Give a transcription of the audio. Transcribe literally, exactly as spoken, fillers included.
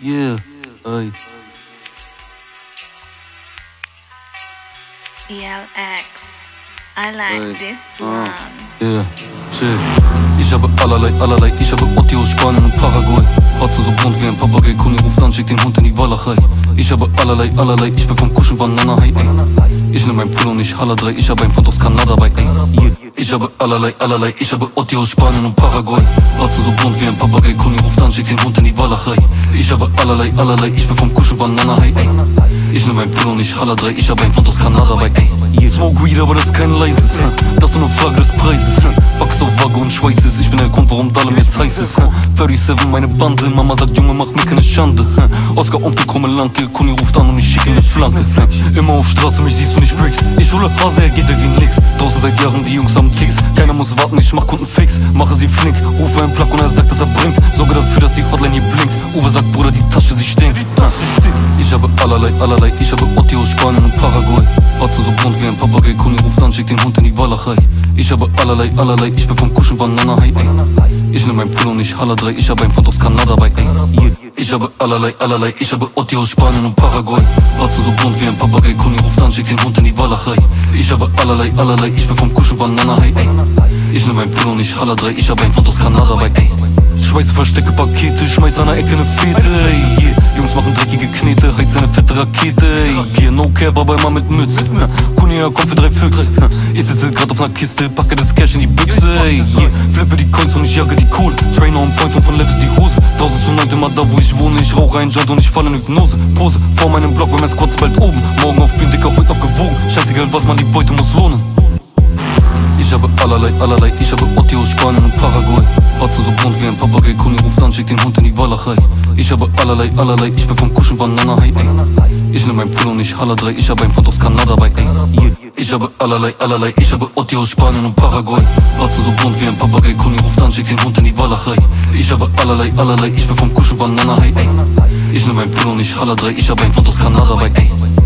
Yeah, ey. E L X, I like Ey. this Ah, one. yeah, chill. Ich habe allerlei, allerlei, ich habe Ottio, Spanien und Paraguay. Ratze so bunt wie ein Papagei, Kuni ruft an, schickt den Hund in die Walachei. Ich habe allerlei, allerlei, ich bin vom Kuschen Banana, hey, ey. Ich nehm mein Pullo und ich Haller drei, ich habe ein Pfund aus Kanada bei, ey, yeah. Ich habe allerlei, allerlei, ich habe Ottio, Spanien und Paraguay. Ratze so bunt wie ein Papagei, Kuni ruft an, schickt den Hund in die Walachei. Ich habe allerlei, allerlei, ich bin vom Kuschen Banana, hey, ey. Ich nehm mein Pullo und ich Haller drei, ich habe ein Pfund aus Kanada bei, ey, yeah. Smoke Weed, aber das ist kein leises, das ist nur eine Frage des Preises. Backst auf Wagge und schweißes, ich bin der Grund, warum Dahlem jetzt heiß ist. siebenunddreißig, meine Bande, Mama sagt, Junge, mach mir keine Schande. Oscar Onkel, krumme Lanke, Kuni ruft an und ich schicke eine Flanke. Immer auf Straße, mich siehst du nicht Bricks. Ich hole Hase, er geht weg wie nix. Draußen seit Jahren, die Jungs haben Kicks. Keiner muss warten, ich mach Kunden fix. Mache sie flink, rufe einen Plug und er sagt, dass er bringt. Sorge dafür, dass die Hotline hier blinkt. Uber sagt, Bruder, die Tasche, sie stinkt. Ich habe allerlei, allerlei, ich habe Ottio, Spanien und Paraguay. Ratze so bunt wie ein Papagei, Kuni ruft an, schickt den Hund in die Walachei. Ich habe allerlei, allerlei, ich bin vom Kuschen Banana, hey, ey. Ich nehm mein Pullo und ich Haller drei, ich habe ein Pfund aus Kanada bei, ey, yeah. Ich habe allerlei, allerlei, ich habe Ottio, Spanien und Paraguay. Ratze so bunt wie ein Papagei, Kuni ruft an, schickt den Hund in die Walachei. Ich habe allerlei, allerlei, ich bin vom Kuschen Banana, hey, ey. Ich nehm mein Pullo und ich Haller drei, ich habe ein Pfund aus Kanada bei, ey. Schweiße, verstecke Pakete, schmeiß an der Ecke ne Fete, ey, yeah. Jungs machen dreckige Knete, heiz eine fette Rakete, ey, yeah. No cap, aber immer mit Mütze, Kuni, ja, komm für drei Füchse. Ich sitze grad auf ner Kiste, packe das Cash in die Büchse, ey, yeah. Flippe die Coins und ich jage die Kohle. Trainer on point und von Levis die Hose. Draußen zu neun immer da, wo ich wohne. Ich rauche einen Joint und ich falle in Hypnose. Pose vor meinem Block, weil mein Squad ist bald oben. Morgen auf Bühnen, Dicker, heute noch gewogen. Scheißegal was, man, die Beute muss lohnen. Ich habe allerlei, allerlei, ich habe Ottio, Spanien und Paraguay. Ratze so bunt wie ein Papagei, Kuni ruft an, schickt den Hund in die Walachei. Ich habe allerlei, allerlei, ich bin vom Kuschen Banana, hey, ey. Ich nehm mein Pullo und ich Haller drei, ich habe ein Pfund aus Kanada bei, ey, yeah. Ich habe allerlei, allerlei, ich habe Ottio, Spanien und Paraguay. Ratze so bunt wie ein Papagei, Kuni ruft an, schickt den Hund in die Walachei. Ich habe allerlei, allerlei, ich bin vom Kuschen Banana, hey, ey. Ich nehm mein Pullo und ich Haller drei, ich habe ein Pfund aus Kanada bei, ey.